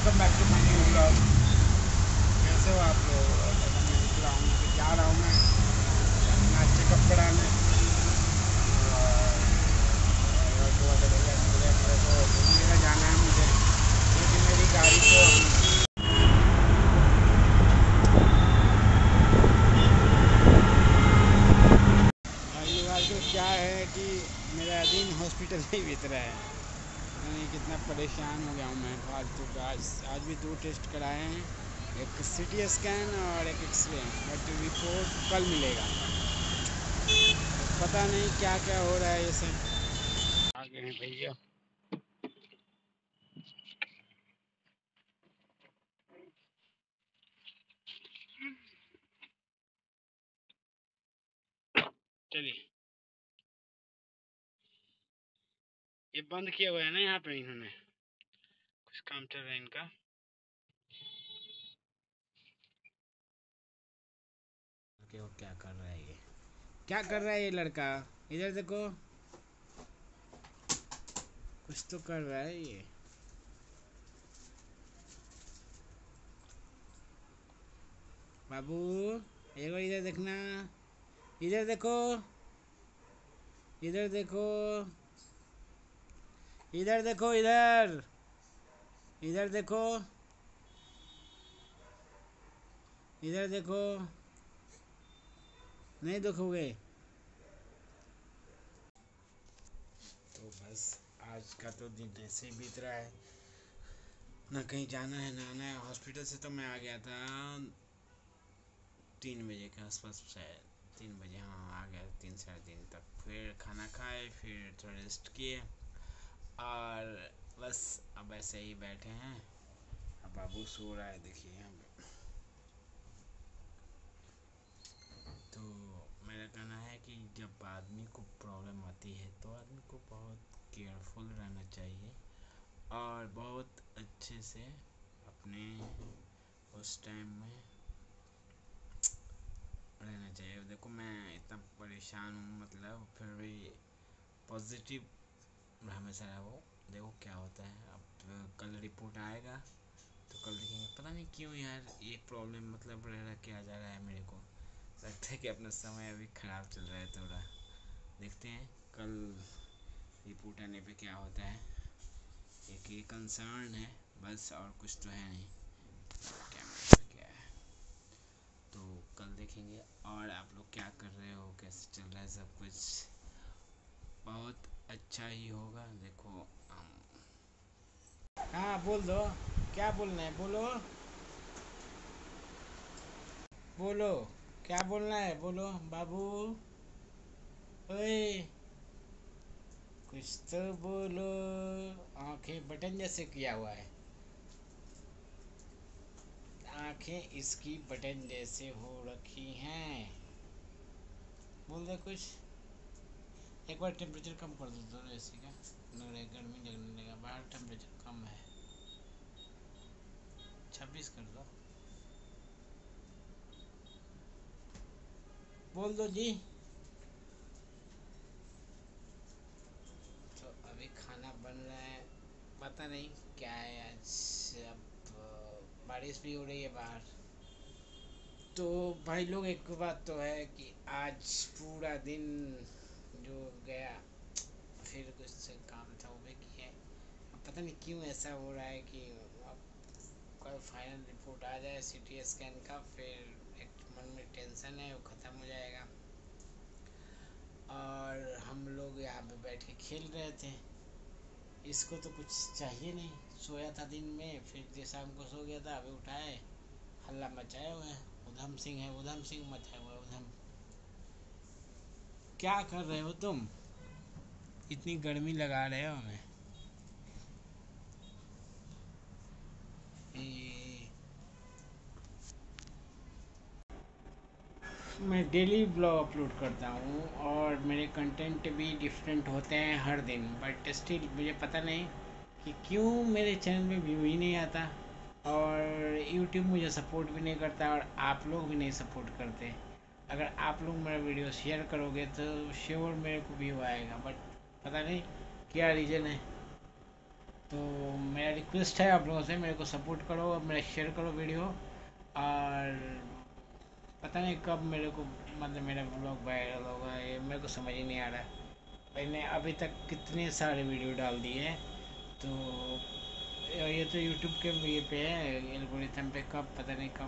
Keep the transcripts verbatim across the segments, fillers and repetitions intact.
Welcome back to my new blog. कैसे हो आप लोग? मैं निकला हूँ, अभी जा रहा हूँ मैं अपना चेकअप कराने। और तो वाले भैया निकले, मेरे को घूमने का जाना है मुझे, क्योंकि मेरी गाड़ी को पहली तो क्या है कि मेरा दिन हॉस्पिटल ही बीत रहा है। नहीं, कितना परेशान हो गया हूँ मैं फालतू का। आज आज भी दो टेस्ट कराए हैं, एक सीटी स्कैन और एक एक्सरे, बट रिपोर्ट कल मिलेगा। पता नहीं क्या क्या हो रहा है ये सब। आगे हैं भैया। चलिए, ये बंद किया हुआ है ना यहाँ पे, इन्होंने कुछ काम चल रहा है इनका। वो क्या कर रहा है ये क्या कर रहा है ये लड़का? इधर देखो, कुछ तो कर रहा है ये। बाबू, एक बार इधर देखना, इधर देखो, इधर देखो, इधर देखो, इधर इधर देखो, इधर देखो। नहीं देखोगे तो बस आज का तो दिन ऐसे ही बीत रहा है, ना कहीं जाना है ना आना है। हॉस्पिटल से तो मैं आ गया था तीन बजे के आसपास, शायद तीन बजे, हाँ आ गया, तीन साढ़े तीन तक। फिर खाना खाए, फिर थोड़ा रेस्ट किए, और बस अब ऐसे ही बैठे हैं। अब बाबू सो रहा है, देखिए यहाँ पे। तो मेरा कहना है कि जब आदमी को प्रॉब्लम आती है तो आदमी को बहुत केयरफुल रहना चाहिए, और बहुत अच्छे से अपने उस टाइम में रहना चाहिए। देखो मैं इतना परेशान हूँ, मतलब फिर भी पॉजिटिव हमेशा रहो। देखो क्या होता है। अब कल रिपोर्ट आएगा तो कल देखेंगे। पता नहीं क्यों यार ये प्रॉब्लम मतलब रह रहा क्या जा रहा है। मेरे को लगता है कि अपना समय अभी ख़राब चल रहा है थोड़ा। देखते हैं कल रिपोर्ट आने पे क्या होता है। एक ये कंसर्न है बस, और कुछ तो है नहीं। क्या क्या है तो कल देखेंगे। और आप लोग क्या कर रहे हो, कैसे चल रहा है सब कुछ? बहुत अच्छा ही होगा। देखो हम, हाँ बोल दो, क्या बोलना है बोलो, बोलो क्या बोलना है बोलो बाबू। ओए, कुछ तो बोलो। आंखें बटन जैसे किया हुआ है, आंखें इसकी बटन जैसे हो रखी हैं। बोल दे कुछ। एक बार टेम्परेचर कम कर दो दोनों एसी का, लग रहा है गर्मी लगने लगा। बाहर टेम्परेचर कम है, छब्बीस कर दो। बोल दो जी। तो अभी खाना बन रहा है, पता नहीं क्या है आज। अब बारिश भी हो रही है बाहर। तो भाई लोग, एक बात तो है कि आज पूरा दिन जो गया, फिर कुछ काम था वो भी किए। पता नहीं क्यों ऐसा हो रहा है कि अब कल फाइनल रिपोर्ट आ जाए सीटी स्कैन का, फिर एक मन में टेंशन है वो ख़त्म हो जाएगा। और हम लोग यहाँ पे बैठ के खेल रहे थे, इसको तो कुछ चाहिए नहीं। सोया था दिन में, फिर शाम को सो गया था, अभी उठाए हल्ला मचाए हुए हैं। उधम सिंह है, उधम सिंह मचाए हुए उधम। क्या कर रहे हो तुम? इतनी गर्मी लगा रहे हो हमें। ये मैं डेली ब्लॉग अपलोड करता हूँ, और मेरे कंटेंट भी डिफरेंट होते हैं हर दिन, बट स्टिल मुझे पता नहीं कि क्यों मेरे चैनल में व्यू ही नहीं आता, और यूट्यूब मुझे सपोर्ट भी नहीं करता, और आप लोग भी नहीं सपोर्ट करते। अगर आप लोग मेरा वीडियो शेयर करोगे तो श्योर मेरे को व्यू आएगा, बट पता नहीं क्या रीज़न है। तो मेरा रिक्वेस्ट है आप लोगों से, मेरे को सपोर्ट करो, मेरा शेयर करो वीडियो। और पता नहीं कब मेरे को मतलब मेरा ब्लॉग वायरल होगा, ये मेरे को समझ ही नहीं आ रहा। मैंने अभी तक कितने सारे वीडियो डाल दिए। तो ये तो यूट्यूब के ये पे है एल्गोरिथम पे, कब पता नहीं कब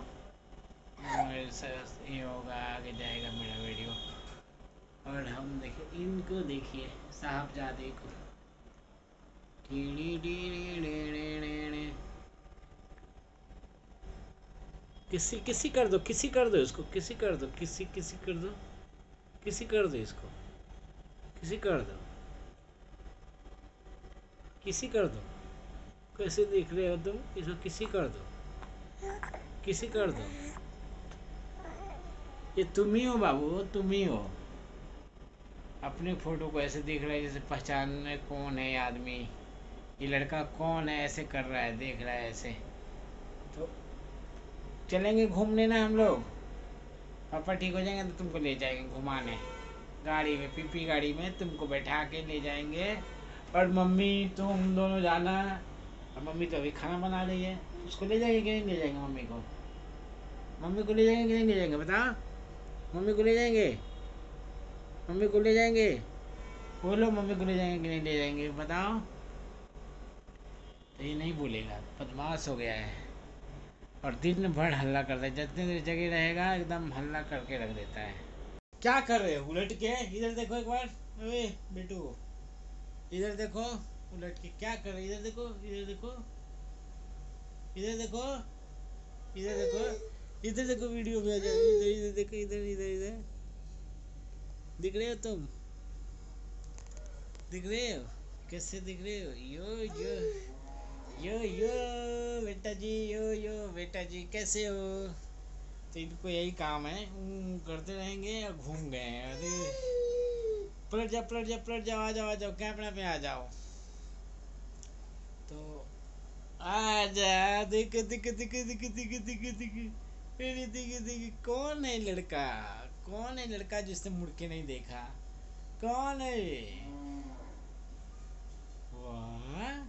ये होगा, आगे जाएगा मेरा वीडियो। और हम देखिए इनको, देखिए साहबजादे को, किसी किसी कर दो, किसी कर दो इसको, किसी कर दो, किसी किसी कर दो, किसी कर दो इसको, किसी कर दो, किसी कर दो। कैसे देख रहे हो तुम इसको? किसी कर दो, किसी कर दो। ये तुम ही हो बाबू, तुम ही हो। अपने फोटो को ऐसे देख रहा है जैसे पहचानने कौन है आदमी, ये लड़का कौन है, ऐसे कर रहा है, देख रहा है ऐसे। तो चलेंगे घूमने ना हम लोग, पापा ठीक हो जाएंगे तो तुमको ले जाएंगे घुमाने, गाड़ी में, पीपी गाड़ी में तुमको बैठा के ले जाएंगे। और मम्मी तुम दोनों जाना। और मम्मी तो अभी खाना बना रही है, उसको ले जाएंगे कि नहीं ले जाएंगे मम्मी को? मम्मी को ले जाएंगे कि नहीं ले जाएंगे बताओ? मम्मी को ले जाएंगे, मम्मी को ले जाएंगे, बोलो मम्मी को ले जाएंगे कि नहीं ले जाएंगे बताओ? तो ये नहीं बोलेगा, बदमाश हो गया है। और दिन भर हल्ला करता है, जितनी देर जगह रहेगा एकदम हल्ला करके रख देता है। क्या कर रहे हो उलट के? इधर देखो एक बार, अरे बेटू इधर देखो, उलट के क्या कर रहे हो? इधर देखो, इधर देखो, इधर देखो, इधर देखो, इधर देखो, वीडियो में आ जाओ, इधर इधर देखो, इधर इधर इधर दिख रहे हो तुम? दिख रहे हो? कैसे दिख रहे हो? यो यो यो यो बेटा जी, यो यो बेटा जी, कैसे हो? तो इनको यही काम है, करते रहेंगे और घूम गए हैं। अरे पलट जाओ, पलट जाओ, पलट जाओ, आ जाओ, आ जाओ, कैमरा पे आ जाओ। तो आ जा, देखो देखो देखो देखो देखो देखो देखो, अरे देखो देखो, कौन है लड़का? कौन है लड़का जिसने मुड़ के नहीं देखा? कौन है? वाह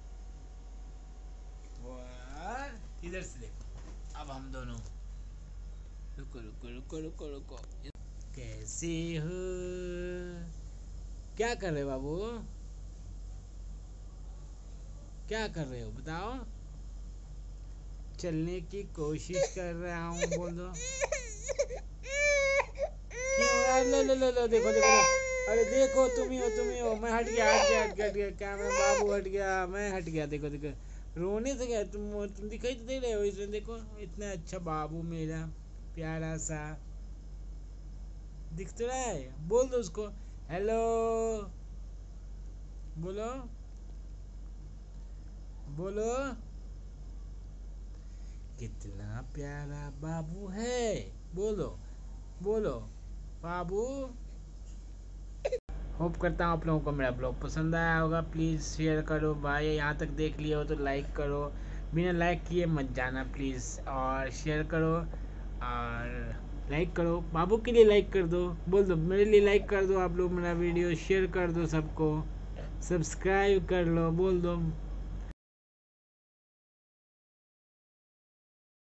वाह, इधर से देखो, अब हम दोनों, रुको रुको रुको रुको रुको, कैसे हो? क्या कर रहे हो बाबू? क्या कर रहे हो बताओ? चलने की कोशिश कर रहा हूँ, बोल दो। क्यों? लो लो लो लो, देखो देखो, अरे देखो, तुम ही हो, तुम ही हो। मैं हट गया, हट गया, हट गया, हट गया, कैमरा बाबू हट गया, मैं हट गया। देखो देखो, रोने से क्या, तुम तुम दिखाई तो दे रहे हो इसमें, देखो इतना अच्छा बाबू मेरा प्यारा सा दिख तो रहा है। बोल दो उसको हेलो, बोलो बोलो, कितना प्यारा बाबू है, बोलो बोलो बाबू। होप करता हूँ आप लोगों को मेरा ब्लॉग पसंद आया होगा। प्लीज़ शेयर करो भाई, यहाँ तक देख लिया हो तो लाइक करो, बिना लाइक किए मत जाना प्लीज़। और शेयर करो, और लाइक करो, बाबू के लिए लाइक कर दो, बोल दो मेरे लिए लाइक कर दो आप लोग, मेरा वीडियो शेयर कर दो, सबको सब्सक्राइब कर लो, बोल दो।